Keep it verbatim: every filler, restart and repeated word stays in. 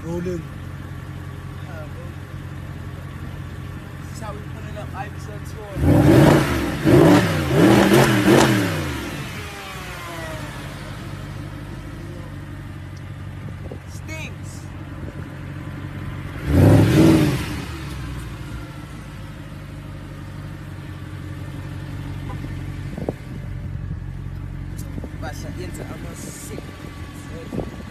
Rolling. Uh, this is how we put it up. Ivy's on tour. Stings. Basta, yan sa ama sick.